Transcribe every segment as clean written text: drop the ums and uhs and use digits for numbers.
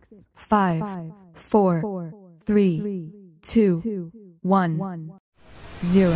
5, 4, 3, 2, 1, 0.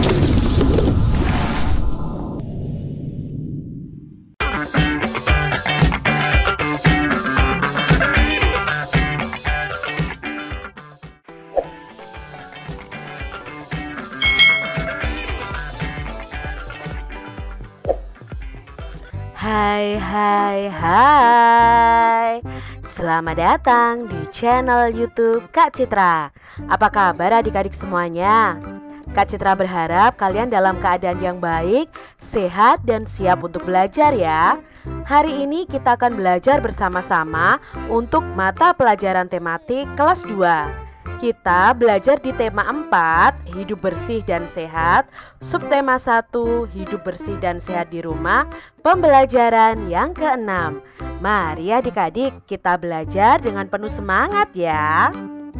Hai. Selamat datang di channel YouTube Kak Citra. Apa kabar adik-adik semuanya? Kak Citra berharap kalian dalam keadaan yang baik, sehat, dan siap untuk belajar ya. Hari ini kita akan belajar bersama-sama untuk mata pelajaran tematik kelas 2. Kita belajar di tema 4, hidup bersih dan sehat. Subtema 1, hidup bersih dan sehat di rumah. Pembelajaran yang ke-6. Mari adik-adik kita belajar dengan penuh semangat ya.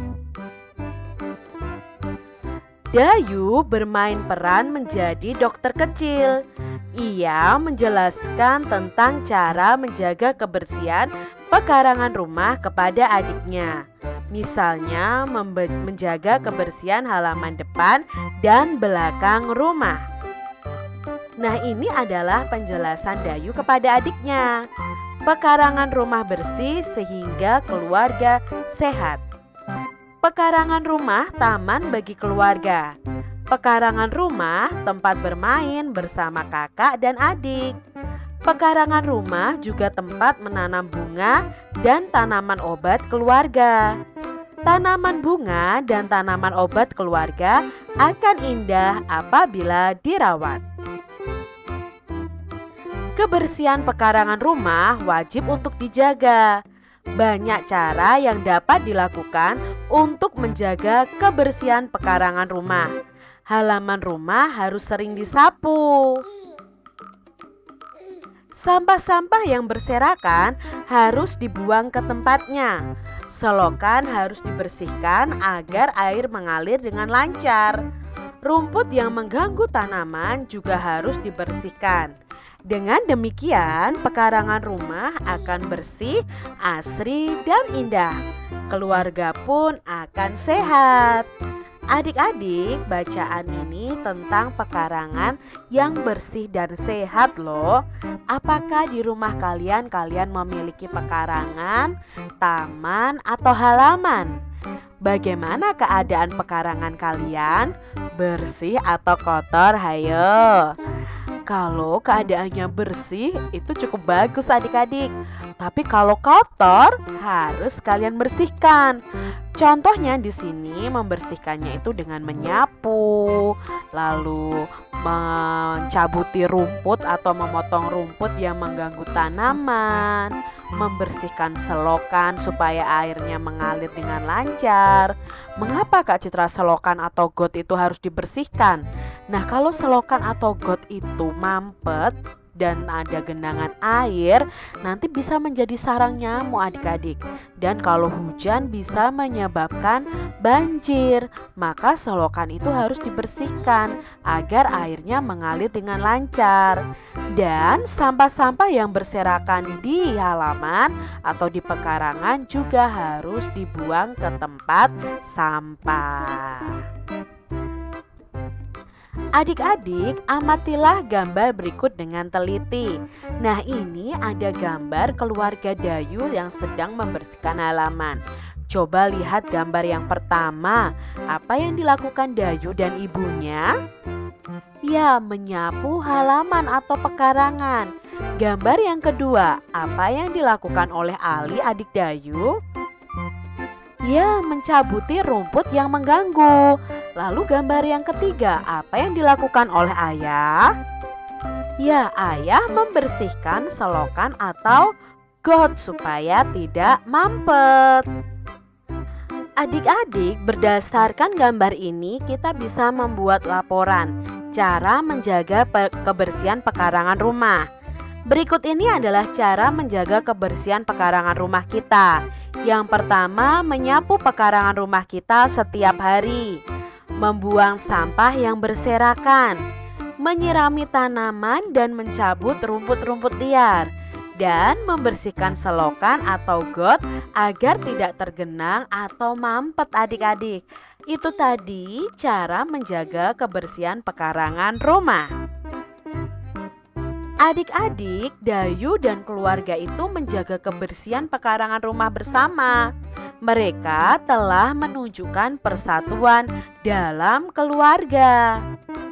Dayu bermain peran menjadi dokter kecil. Ia menjelaskan tentang cara menjaga kebersihan pekarangan rumah kepada adiknya. Misalnya menjaga kebersihan halaman depan dan belakang rumah. Nah, ini adalah penjelasan Dayu kepada adiknya. Pekarangan rumah bersih sehingga keluarga sehat. Pekarangan rumah taman bagi keluarga. Pekarangan rumah tempat bermain bersama kakak dan adik. Pekarangan rumah juga tempat menanam bunga dan tanaman obat keluarga. Tanaman bunga dan tanaman obat keluarga akan indah apabila dirawat. Kebersihan pekarangan rumah wajib untuk dijaga. Banyak cara yang dapat dilakukan untuk menjaga kebersihan pekarangan rumah. Halaman rumah harus sering disapu. Sampah-sampah yang berserakan harus dibuang ke tempatnya. Selokan harus dibersihkan agar air mengalir dengan lancar. Rumput yang mengganggu tanaman juga harus dibersihkan. Dengan demikian, pekarangan rumah akan bersih, asri, dan indah. Keluarga pun akan sehat. Adik-adik, bacaan ini tentang pekarangan yang bersih dan sehat loh. Apakah di rumah kalian memiliki pekarangan, taman, atau halaman? Bagaimana keadaan pekarangan kalian? Bersih atau kotor? Hayo. Kalau keadaannya bersih itu cukup bagus adik-adik. Tapi kalau kotor harus kalian bersihkan. Contohnya di sini membersihkannya itu dengan menyapu, lalu mencabuti rumput atau memotong rumput yang mengganggu tanaman, membersihkan selokan supaya airnya mengalir dengan lancar. Mengapa Kak Citra selokan atau got itu harus dibersihkan? Nah, kalau selokan atau got itu mampet dan ada genangan air, nanti bisa menjadi sarang nyamuk adik-adik. Dan kalau hujan bisa menyebabkan banjir. Maka selokan itu harus dibersihkan agar airnya mengalir dengan lancar. Dan sampah-sampah yang berserakan di halaman atau di pekarangan juga harus dibuang ke tempat sampah. Adik-adik, amatilah gambar berikut dengan teliti. Nah, ini ada gambar keluarga Dayu yang sedang membersihkan halaman. Coba lihat gambar yang pertama. Apa yang dilakukan Dayu dan ibunya? Ya, menyapu halaman atau pekarangan. Gambar yang kedua, apa yang dilakukan oleh Ali adik Dayu? Ya, mencabuti rumput yang mengganggu. Lalu gambar yang ketiga, apa yang dilakukan oleh ayah? Ya, ayah membersihkan selokan atau got supaya tidak mampet. Adik-adik, berdasarkan gambar ini kita bisa membuat laporan cara menjaga kebersihan pekarangan rumah. Berikut ini adalah cara menjaga kebersihan pekarangan rumah kita. Yang pertama, menyapu pekarangan rumah kita setiap hari. Membuang sampah yang berserakan, menyirami tanaman dan mencabut rumput-rumput liar. dan membersihkan selokan atau got agar tidak tergenang atau mampet adik-adik. Itu tadi cara menjaga kebersihan pekarangan rumah. Adik-adik, Dayu dan keluarga itu menjaga kebersihan pekarangan rumah bersama. Mereka telah menunjukkan persatuan dalam keluarga.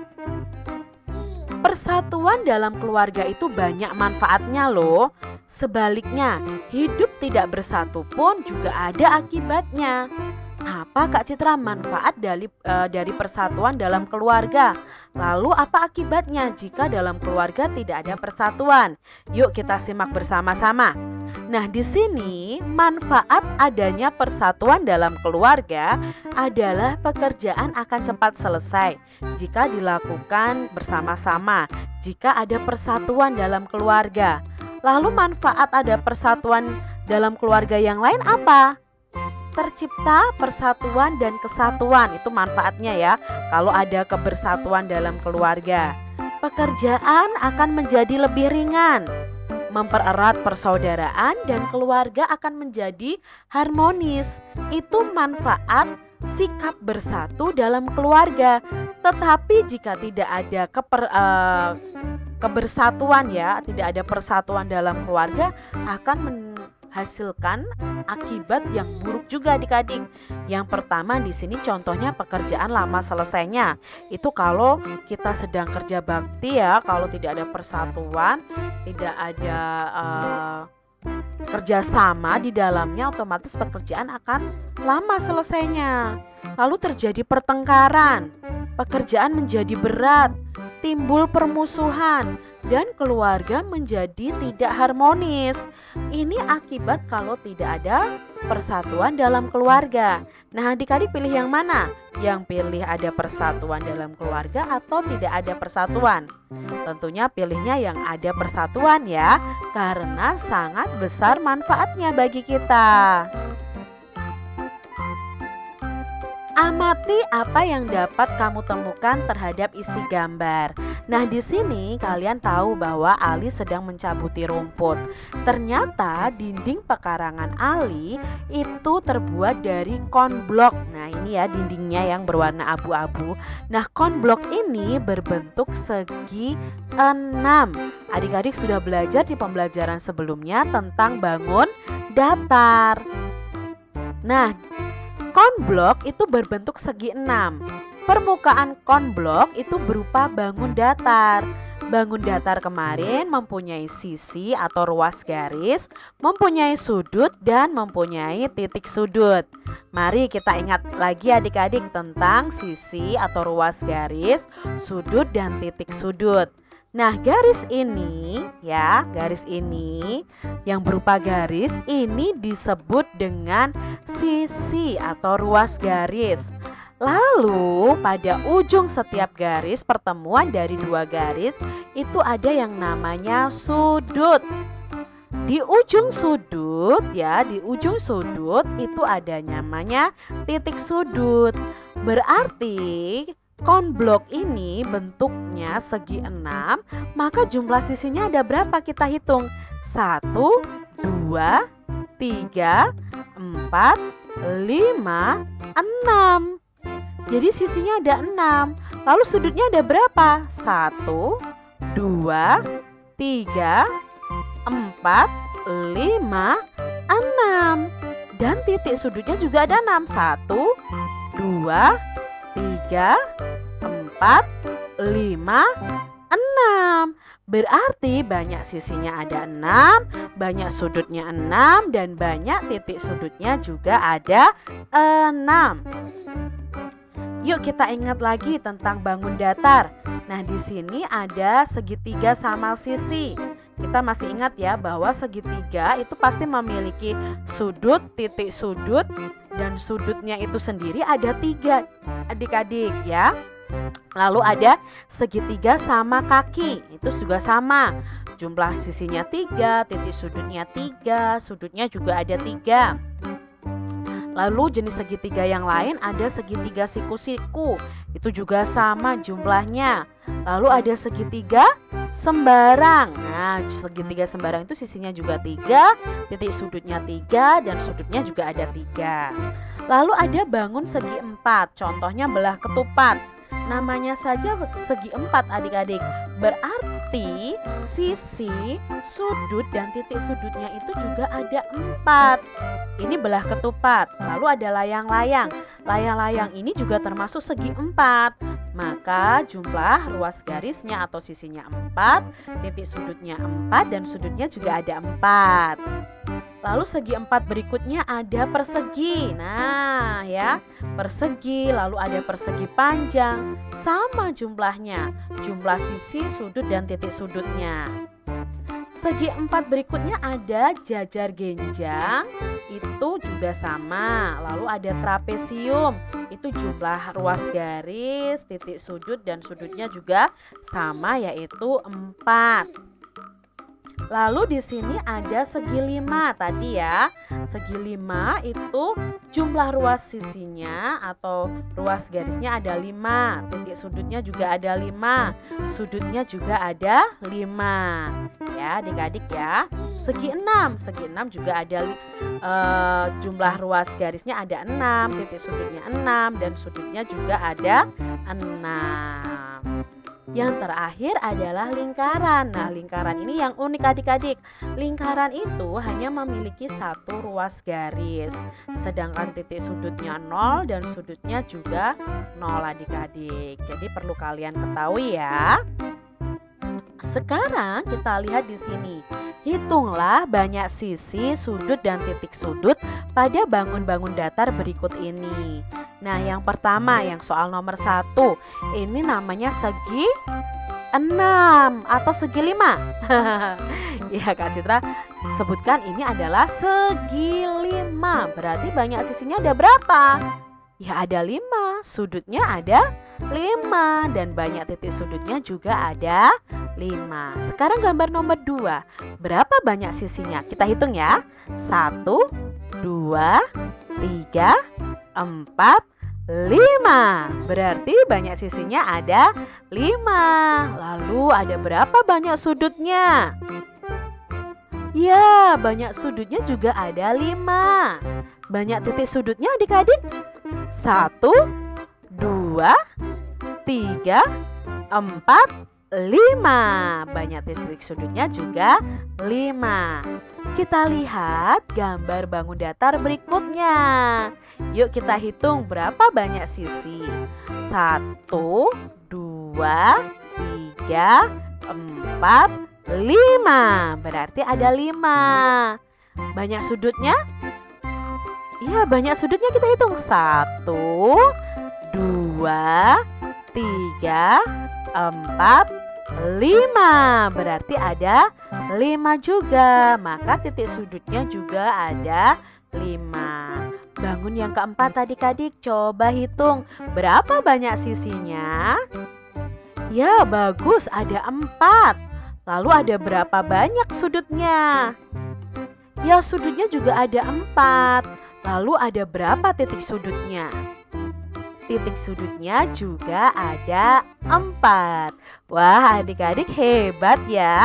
Persatuan dalam keluarga itu banyak manfaatnya loh. Sebaliknya, hidup tidak bersatu pun juga ada akibatnya. Apa Kak Citra manfaat dari persatuan dalam keluarga? Lalu apa akibatnya jika dalam keluarga tidak ada persatuan? Yuk kita simak bersama-sama. Nah, di sini manfaat adanya persatuan dalam keluarga adalah pekerjaan akan cepat selesai jika dilakukan bersama-sama, jika ada persatuan dalam keluarga. Lalu manfaat ada persatuan dalam keluarga yang lain apa? Tercipta persatuan dan kesatuan, itu manfaatnya ya. Kalau ada kebersatuan dalam keluarga, pekerjaan akan menjadi lebih ringan, mempererat persaudaraan, dan keluarga akan menjadi harmonis. Itu manfaat sikap bersatu dalam keluarga. Tetapi jika tidak ada kebersatuan ya, tidak ada persatuan dalam keluarga, akan menghasilkan akibat yang buruk juga adik-adik. Yang pertama di sini contohnya pekerjaan lama selesainya. Itu kalau kita sedang kerja bakti ya, kalau tidak ada persatuan, tidak ada kerjasama di dalamnya, otomatis pekerjaan akan lama selesainya. Lalu terjadi pertengkaran, pekerjaan menjadi berat, timbul permusuhan, dan keluarga menjadi tidak harmonis. Ini akibat kalau tidak ada persatuan dalam keluarga. Nah, adik-adik pilih yang mana? Yang pilih ada persatuan dalam keluarga atau tidak ada persatuan? Tentunya pilihnya yang ada persatuan ya, karena sangat besar manfaatnya bagi kita. Amati apa yang dapat kamu temukan terhadap isi gambar. Nah, di sini kalian tahu bahwa Ali sedang mencabuti rumput. Ternyata dinding pekarangan Ali itu terbuat dari konblok. Nah, ini ya dindingnya yang berwarna abu-abu. Nah, konblok ini berbentuk segi 6. Adik-adik sudah belajar di pembelajaran sebelumnya tentang bangun datar. Nah, konblok itu berbentuk segi 6. Permukaan konblok itu berupa bangun datar. Bangun datar kemarin mempunyai sisi atau ruas garis, mempunyai sudut dan mempunyai titik sudut. Mari kita ingat lagi adik-adik tentang sisi atau ruas garis, sudut dan titik sudut. Nah, garis ini ya, garis ini yang berupa garis ini disebut dengan sisi atau ruas garis. Lalu pada ujung setiap garis, pertemuan dari dua garis itu ada yang namanya sudut. Di ujung sudut ya, di ujung sudut itu ada namanya titik sudut. Berarti konblok ini bentuknya segi 6, maka jumlah sisinya ada berapa kita hitung? 1, 2, 3, 4, 5, 6. Jadi sisinya ada 6. Lalu sudutnya ada berapa? 1, 2, 3, 4, 5, 6. Dan titik sudutnya juga ada 6. 1, 2, 3, 4, 5, 6. Berarti banyak sisinya ada 6, banyak sudutnya 6, dan banyak titik sudutnya juga ada 6. Yuk kita ingat lagi tentang bangun datar. Nah, di sini ada segitiga sama sisi. Kita masih ingat ya bahwa segitiga itu pasti memiliki sudut, titik sudut, dan sudutnya itu sendiri ada 3 adik-adik ya. Lalu ada segitiga sama kaki, itu juga sama. Jumlah sisinya 3, titik sudutnya 3, sudutnya juga ada 3. Lalu jenis segitiga yang lain ada segitiga siku-siku, itu juga sama jumlahnya. Lalu ada segitiga sembarang. Nah, segitiga sembarang itu sisinya juga 3, titik sudutnya 3, dan sudutnya juga ada 3. Lalu ada bangun segi 4, contohnya belah ketupat. Namanya saja segi 4 adik-adik, berarti sisi, sudut, dan titik sudutnya itu juga ada 4. Ini belah ketupat. Lalu ada layang-layang. Layang-layang ini juga termasuk segi 4. Maka jumlah ruas garisnya atau sisinya 4, titik sudutnya 4, dan sudutnya juga ada 4. Lalu segi 4 berikutnya ada persegi. Nah ya, persegi, lalu ada persegi panjang. Sama jumlahnya, jumlah sisi, sudut, dan titik sudutnya. Segi 4 berikutnya ada jajar genjang, itu juga sama. Lalu ada trapesium, itu jumlah ruas garis, titik sudut, dan sudutnya juga sama, yaitu 4. Lalu di sini ada segi 5 tadi ya. Segi 5 itu jumlah ruas sisinya atau ruas garisnya ada 5, titik sudutnya juga ada 5, sudutnya juga ada 5. Ya, adik-adik ya. Segi 6 juga ada jumlah ruas garisnya ada 6, titik sudutnya 6, dan sudutnya juga ada 6. Yang terakhir adalah lingkaran. Nah, lingkaran ini yang unik adik-adik. Lingkaran itu hanya memiliki satu ruas garis, sedangkan titik sudutnya 0 dan sudutnya juga 0 adik-adik. Jadi perlu kalian ketahui ya. Sekarang kita lihat di sini. Hitunglah banyak sisi, sudut, dan titik sudut pada bangun-bangun datar berikut ini. Nah, yang pertama, yang soal nomor 1, ini namanya segi 6 atau segi 5. Ya, Kak Citra sebutkan ini adalah segi 5. Berarti banyak sisinya ada berapa? Ya, ada 5, sudutnya ada 5, dan banyak titik sudutnya juga ada 5. Sekarang gambar nomor 2. Berapa banyak sisinya? Kita hitung ya. 1, 2, 3, 4, 5. Berarti banyak sisinya ada 5. Lalu ada berapa banyak sudutnya? Ya, banyak sudutnya juga ada 5. Banyak titik sudutnya adik-adik? 1, 2, 3, 4, 5. Banyak titik sudutnya juga 5. Kita lihat gambar bangun datar berikutnya. Yuk kita hitung berapa banyak sisi. 1, 2, 3, 4, 5. Berarti ada 5. Banyak sudutnya? Iya, banyak sudutnya kita hitung. 1, 2, 3, 4, 5. Berarti ada 5 juga. Maka titik sudutnya juga ada 5. Bangun yang keempat adik-adik, coba hitung berapa banyak sisinya. Ya, bagus, ada 4. Lalu ada berapa banyak sudutnya? Ya, sudutnya juga ada 4. Lalu ada berapa titik sudutnya? Titik sudutnya juga ada 4. Wah, adik-adik hebat ya.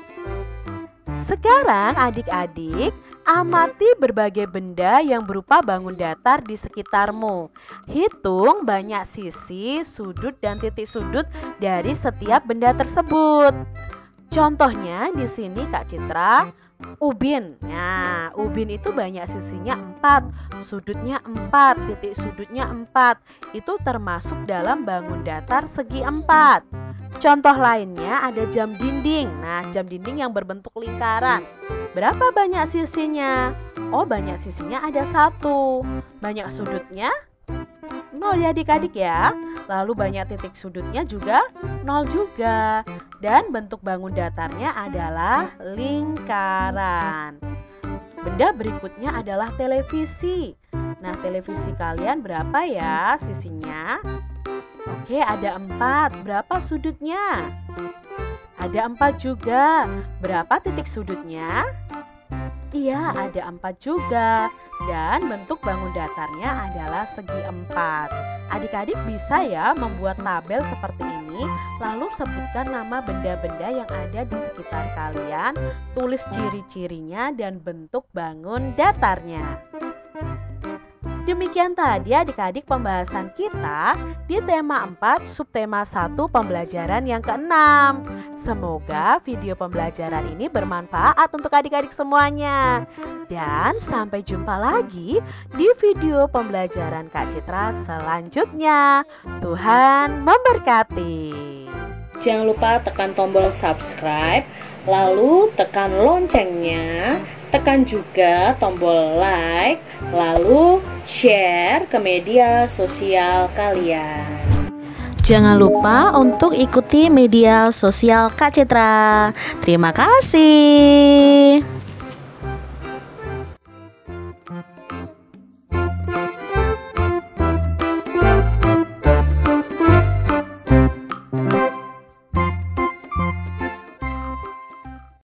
Sekarang adik-adik amati berbagai benda yang berupa bangun datar di sekitarmu. Hitung banyak sisi, sudut, dan titik sudut dari setiap benda tersebut. Contohnya di sini Kak Citra, ubin. Nah, ubin itu banyak sisinya 4, sudutnya 4, titik sudutnya 4. Itu termasuk dalam bangun datar segi 4. Contoh lainnya ada jam dinding. Nah, jam dinding yang berbentuk lingkaran. Berapa banyak sisinya? Oh, banyak sisinya ada 1. Banyak sudutnya 0 ya adik-adik ya. Lalu banyak titik sudutnya juga 0 juga. Dan bentuk bangun datarnya adalah lingkaran. Benda berikutnya adalah televisi. Nah, televisi kalian berapa ya sisinya? Oke, ada 4. Berapa sudutnya? Ada 4 juga. Berapa titik sudutnya? Iya, ada 4 juga. Dan bentuk bangun datarnya adalah segi 4. Adik-adik bisa ya membuat tabel seperti ini, lalu sebutkan nama benda-benda yang ada di sekitar kalian, tulis ciri-cirinya dan bentuk bangun datarnya. Demikian tadi adik-adik pembahasan kita di tema 4 subtema 1 pembelajaran yang ke-6. Semoga video pembelajaran ini bermanfaat untuk adik-adik semuanya. Dan sampai jumpa lagi di video pembelajaran Kak Citra selanjutnya. Tuhan memberkati. Jangan lupa tekan tombol subscribe, lalu tekan loncengnya, tekan juga tombol like, lalu share ke media sosial kalian. Jangan lupa untuk ikuti media sosial Kak Citra. Terima kasih.